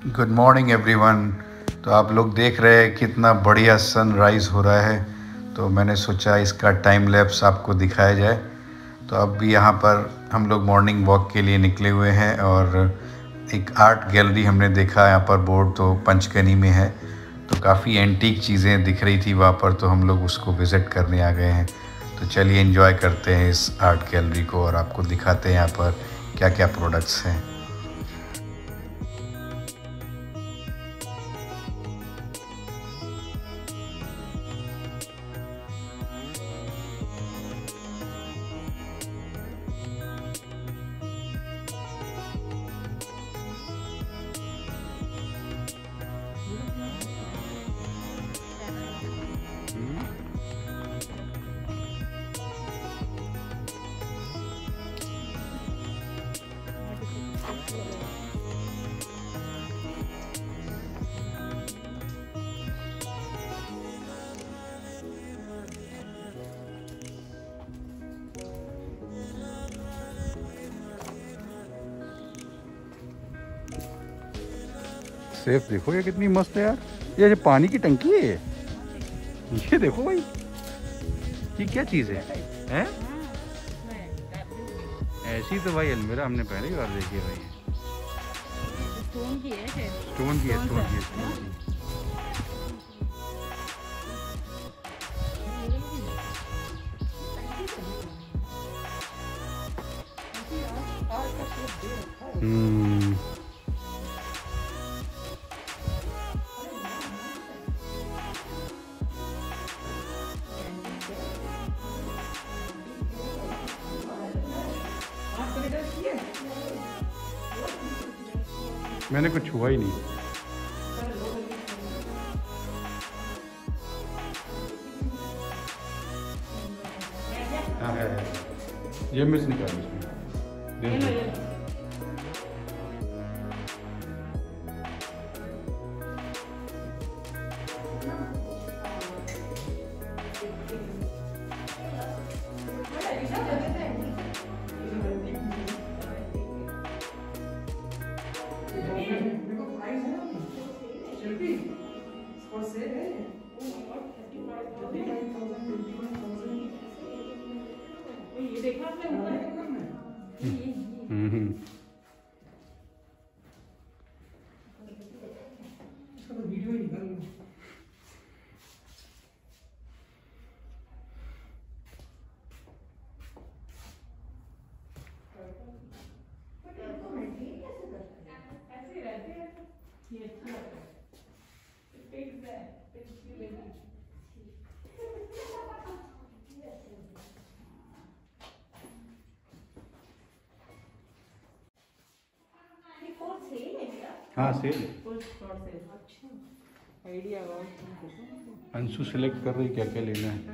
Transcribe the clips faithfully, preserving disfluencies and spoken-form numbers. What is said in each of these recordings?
Good morning everyone. तो आप लोग देख रहे हैं कितना बढ़िया सनराइज़ हो रहा है, तो मैंने सोचा इसका टाइम लैप्स आपको दिखाया जाए। तो अब भी यहाँ पर हम लोग मॉर्निंग वॉक के लिए निकले हुए हैं और एक आर्ट गैलरी हमने देखा यहाँ पर, बोर्ड तो पंचगनी में है, तो काफ़ी एंटीक चीज़ें दिख रही थी वहाँ पर, तो हम लोग उसको विज़िट करने आ गए हैं। तो चलिए एंजॉय करते हैं इस आर्ट गैलरी को और आपको दिखाते हैं यहाँ पर क्या क्या प्रोडक्ट्स हैं। सेफ देखो ये कितनी मस्त है यार, ये जो पानी की टंकी है ये ये देखो भाई, ये क्या चीज़ है हैं? ऐसी तो भाई अलमीरा हमने पहली बार देखी है भाई। स्टोन की है, स्टोन की है, स्टोन की है, स्टोन की। हम्म मैंने कुछ छुआ ही नहीं। हाँ है, है। ये मिर्च निकाल इसमें। ये देखा आपने हम्म वीडियो निकाल लो। ऐसे रहते हैं, ये अच्छा लगता है। पिग्स है, पिग्स की बेबी। हाँ सेल है। अच्छा आइडिया हुआ। अंशु सेलेक्ट कर रही क्या क्या लेना है।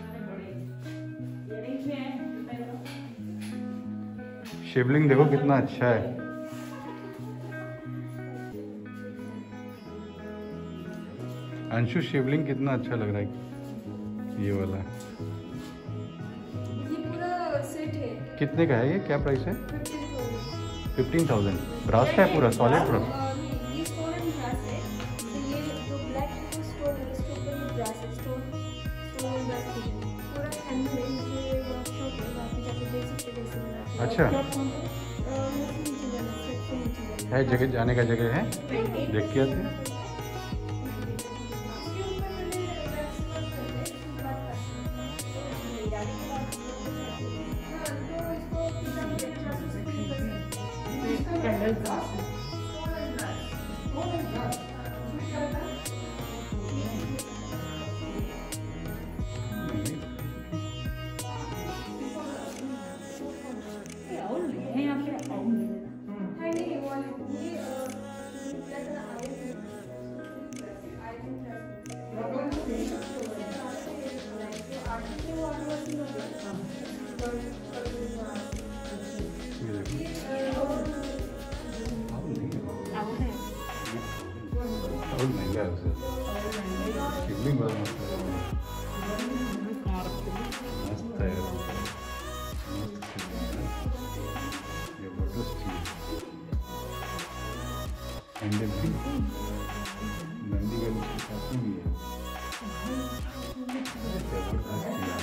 शिवलिंग देखो कितना अच्छा है। अंशु शिवलिंग कितना अच्छा लग रहा है ये वाला। ये पूरा सेट है। कितने का है ये, क्या प्राइस है? Fifteen thousand. ब्रास का है पूरा, सॉलिड ब्रास। ये स्टोन एंड ब्रास है। तो ये जो ब्लैक है स्टोन है, इसके ऊपर ये ब्रास है, stone stone and brass finish पूरा हैंडमेड है। मुझे वर्कशॉप है, वहाँ पे जाके देख सकते हैं कैसे बनाते हैं। अच्छा है, जगह जाने का जगह है, देख के आते हैं। बहुत महंगा है उसे। शिवलिंग बड़ा मस्त है, मस्त है, मस्त शिवलिंग है। ये जबरदस्त चीज। हैंडल भी नंदी वैली के साथ में भी है। जबरदस्त यार।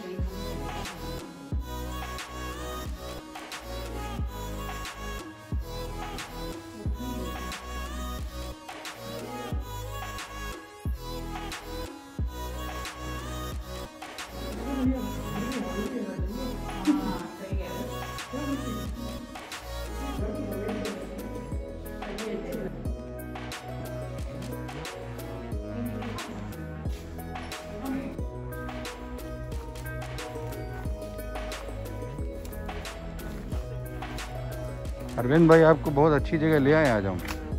अरविंद भाई आपको बहुत अच्छी जगह ले आए, आ जाऊँ।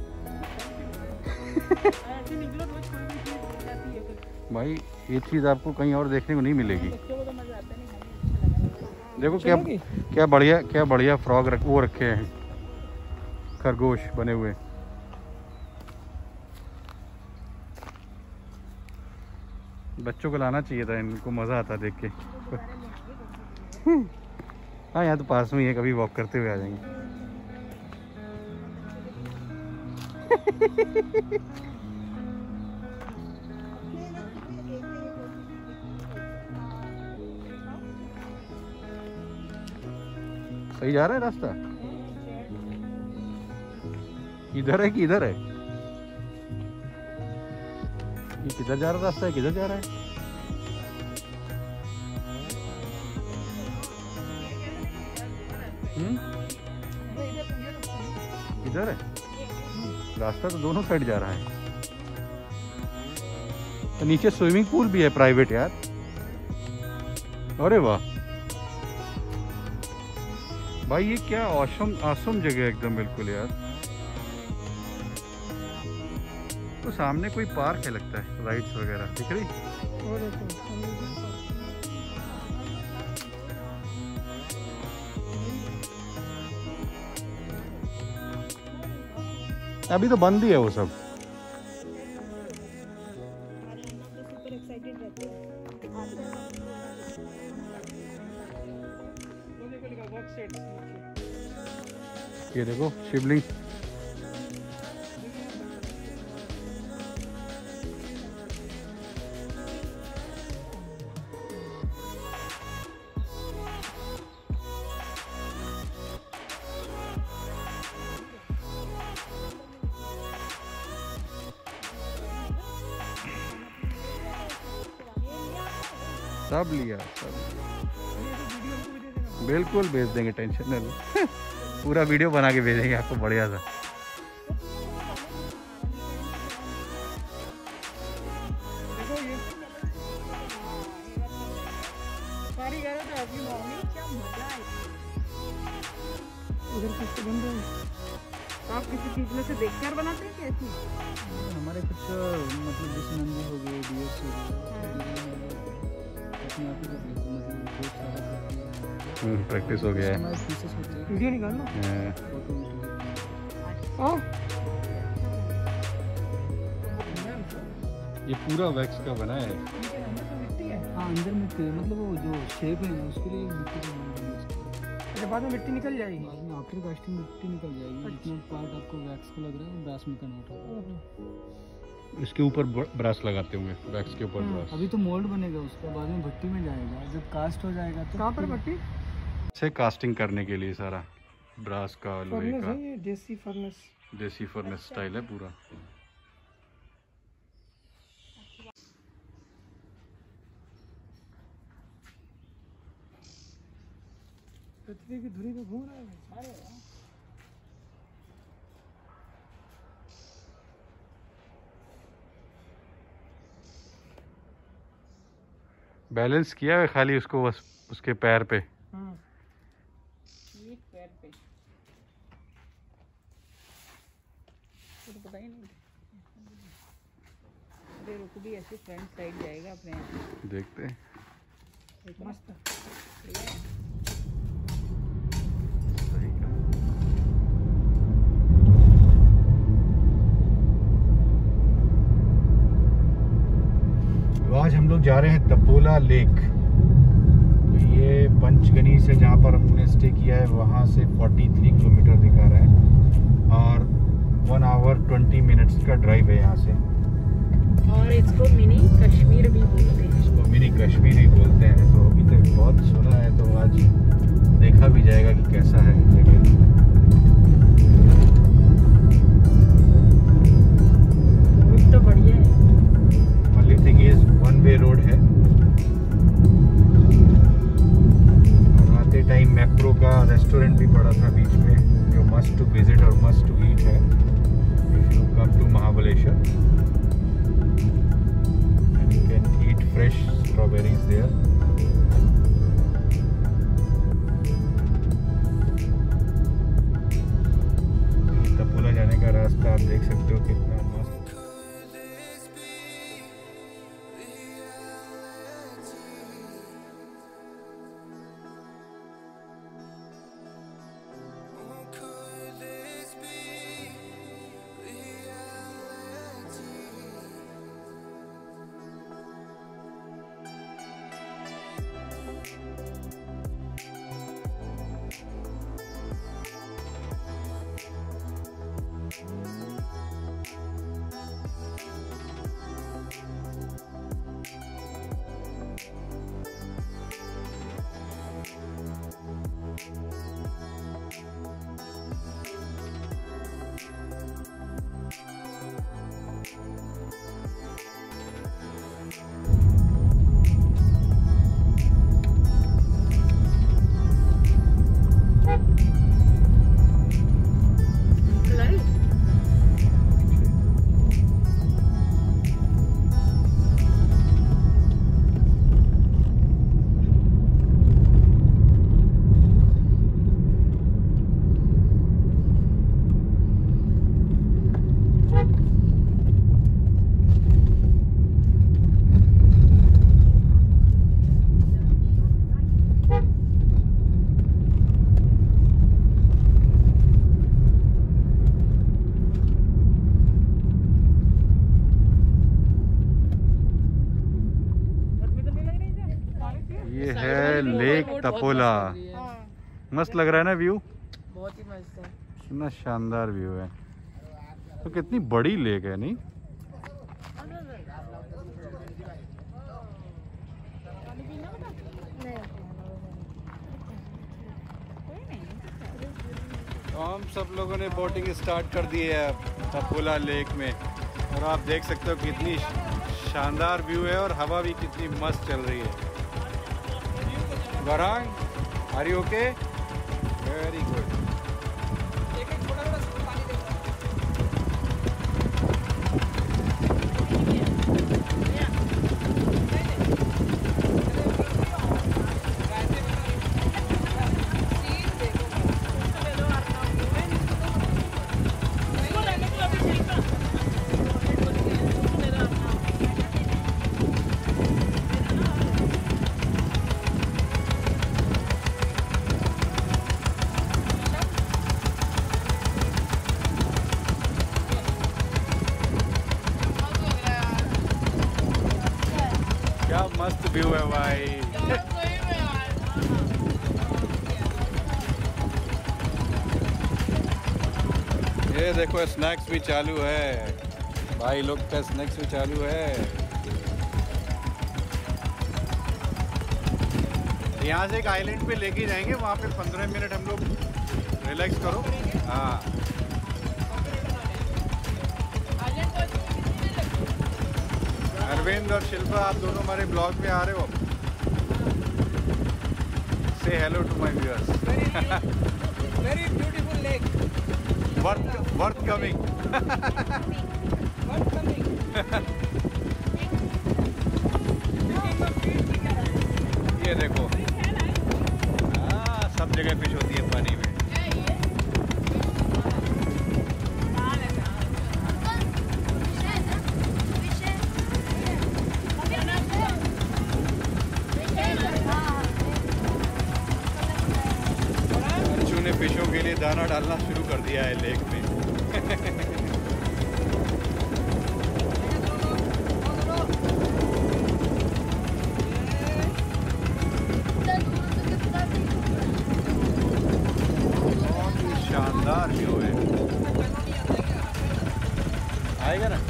भाई ये चीज़ आपको कहीं और देखने को नहीं मिलेगी। देखो क्या क्या बढ़िया क्या बढ़िया फ्रॉग रख, वो रखे हैं खरगोश बने हुए। बच्चों को लाना चाहिए था, इनको मज़ा आता देख के। हाँ यहाँ तो पास में ही है, कभी वॉक करते हुए आ जाएंगे। सही जा रहा है रास्ता? इधर है कि इधर है? ये किधर जा रहा रास्ता है, किधर जा रहा है? हम्म इधर है रास्ता, तो दोनों साइड जा रहा है। तो नीचे स्विमिंग पूल भी है प्राइवेट यार। अरे वाह भाई, ये क्या ऑसम ऑसम जगह है एकदम, बिल्कुल यार। तो सामने कोई पार्क है लगता है, राइड्स वगैरह दिख रही। अभी तो बंद ही है वो सब। ये देखो शिवलिंग। सब लिया सब, बिल्कुल भेज देंगे, टेंशन नहीं लो। पूरा वीडियो बना के भेजेंगे आपको बढ़िया सा। आप किसी चीज में से देखकर बनाते हैं कैसे? हमारे कुछ मतलब जैसे नंदी हो गए, डियर्स हो गए, अपने आप ही कर लेते हैं, मतलब बहुत सारा करते हैं। प्रैक्टिस हो गया है। वीडियो निकाल लो। ओह ये पूरा वैक्स का बना है। हाँ अंदर मिट्टी है, मतलब वो जो शेप है ना उसके लिए मिट्टी का। अच्छा बाद में मिट्टी निकल जाएगी? बाद में आफ्टर कास्टिंग मिट्टी निकल जाएगी। जितना पार्ट आपको वैक्स का लग रहा है ब्रास में कन्वर्ट होगा। इसके ऊपर ब्रश लगाते होंगे, वैक्स के ऊपर ब्रश। अभी तो मोल्ड बनेगा उसका, बाद में भट्टी में जाएगा। जब कास्ट हो जाएगा तो कहाँ पर भट्टी से कास्टिंग करने के लिए सारा ब्रास का, लोहे का। देसी फर्नेस, देसी फर्नेस स्टाइल है पूरा। पृथ्वी की धुरी पे घूम रहा है। बैलेंस किया है खाली उसको, बस उसके पैर पे। एक पैर पे तो पता ही नहीं। अरे रुक भी, ऐसे फ्रंट साइड जाएगा अपने आप। देखते हैं। मस्त सही का। तो आज हम लोग जा रहे हैं तपोला लेक। तो ये पंचगनी से जहाँ पर हमने स्टे किया है वहाँ से तैंतालीस किलोमीटर दिखा रहा है, और वन आवर ट्वेंटी मिनट्स का ड्राइव है यहाँ से। और इसको मिनी कश्मीर भी बोलते हैं। इसको मिनी कश्मीर ही बोलते हैं। तो अभी तक बहुत सुना है, तो आज देखा भी जाएगा कि कैसा है जगह। रूट तो बढ़िया है। Only thing is one way road है। और आते टाइम मैप्रो का रेस्टोरेंट भी पड़ा था बीच में, जो मस्ट टू विजिट और मस्ट टू ईट है if you come to Mahabaleshwar. And you can eat fresh strawberries there. Tapola जाने का रास्ता आप देख सकते हो कितना मस्त। ये है लेक तपोला। मस्त लग रहा है ना व्यू? बहुत ही मस्त है। कितना शानदार व्यू है। तो कितनी बड़ी लेक है नहीं? तो हम सब लोगों ने बोटिंग स्टार्ट कर दी है तपोला लेक में, और आप देख सकते हो कितनी शानदार व्यू है और हवा भी कितनी मस्त चल रही है। Varang, are you okay? Very good. क्या मस्त व्यू है भाई। ये देखो स्नैक्स भी चालू है भाई, लोग का स्नैक्स भी चालू है। यहाँ से एक आइलैंड पे लेके जाएंगे, वहाँ पे पंद्रह मिनट हम लोग रिलैक्स करो। हाँ, अरविंद और शिल्पा आप दोनों हमारे ब्लॉग में आ रहे हो। Say hello to my viewers. Very beautiful lake, worth worth coming. Worth coming. ये देखो, हाँ सब जगह फिश होती है पानी में। ने फिशों के लिए दाना डालना शुरू कर दिया है लेक में। बहुत ही शानदार व्यू है। आएगा ना।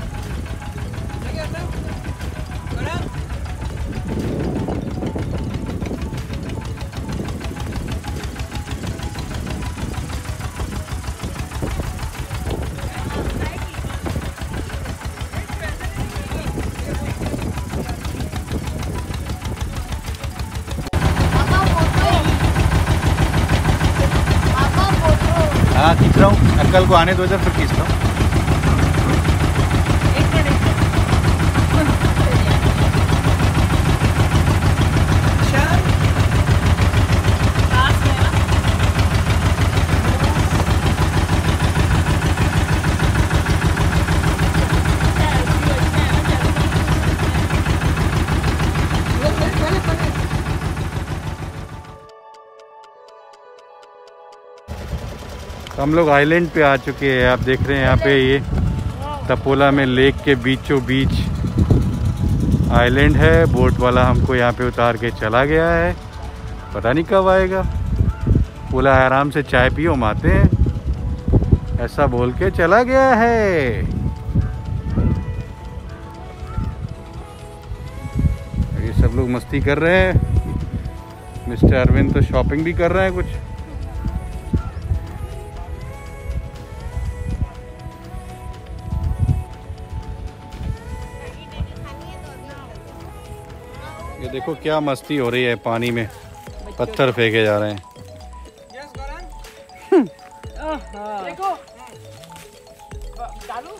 हाँ खींच रहा हूँ, अंकल को आने दो इधर फिर खींचता हूँ। हम लोग आइलैंड पे आ चुके हैं। आप देख रहे हैं यहाँ पे ये तपोला में लेक के बीचों बीच आइलैंड है। बोट वाला हमको यहाँ पे उतार के चला गया है, पता नहीं कब आएगा। बोला आराम से चाय पियो हम आते हैं, ऐसा बोल के चला गया है। ये सब लोग मस्ती कर रहे हैं। मिस्टर अरविंद तो शॉपिंग भी कर रहे हैं कुछ। ये देखो क्या मस्ती हो रही है, पानी में पत्थर फेंके जा रहे हैं। देखो डालो।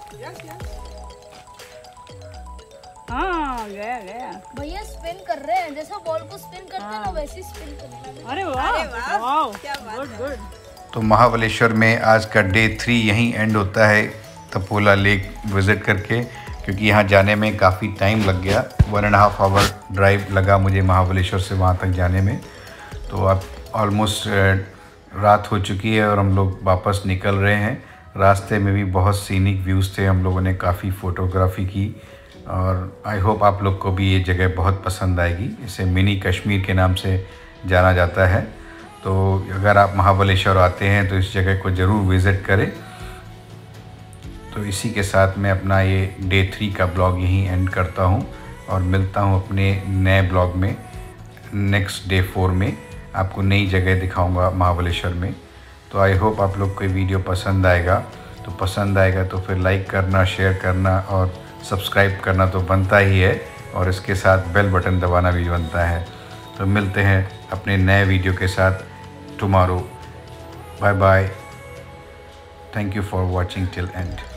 हाँ गया गया। भैया स्पिन कर रहे हैं, जैसा बॉल को स्पिन करते हैं ना वैसे ही स्पिन कर रहे हैं। अरे वाह वाह क्या गुड गुड। तो महाबलेश्वर में आज का डे थ्री यहीं एंड होता है, तपोला लेक विज़िट करके, क्योंकि यहाँ जाने में काफ़ी टाइम लग गया। One and half hour drive लगा मुझे महाबलेश्वर से वहाँ तक जाने में। तो अब ऑलमोस्ट रात हो चुकी है और हम लोग वापस निकल रहे हैं। रास्ते में भी बहुत सीनिक व्यूज़ थे, हम लोगों ने काफ़ी फ़ोटोग्राफी की और आई होप आप लोग को भी ये जगह बहुत पसंद आएगी। इसे मिनी कश्मीर के नाम से जाना जाता है। तो अगर आप महाबलेश्वर आते हैं तो इस जगह को ज़रूर विज़िट करें। तो इसी के साथ मैं अपना ये डे थ्री का ब्लॉग यहीं एंड करता हूँ और मिलता हूँ अपने नए ब्लॉग में। नेक्स्ट डे फोर में आपको नई जगह दिखाऊंगा महाबलेश्वर में। तो आई होप आप लोग को वीडियो पसंद आएगा। तो पसंद आएगा तो फिर लाइक करना, शेयर करना और सब्सक्राइब करना तो बनता ही है, और इसके साथ बेल बटन दबाना भी बनता है। तो मिलते हैं अपने नए वीडियो के साथ tomorrow. Bye bye. Thank you for watching till and.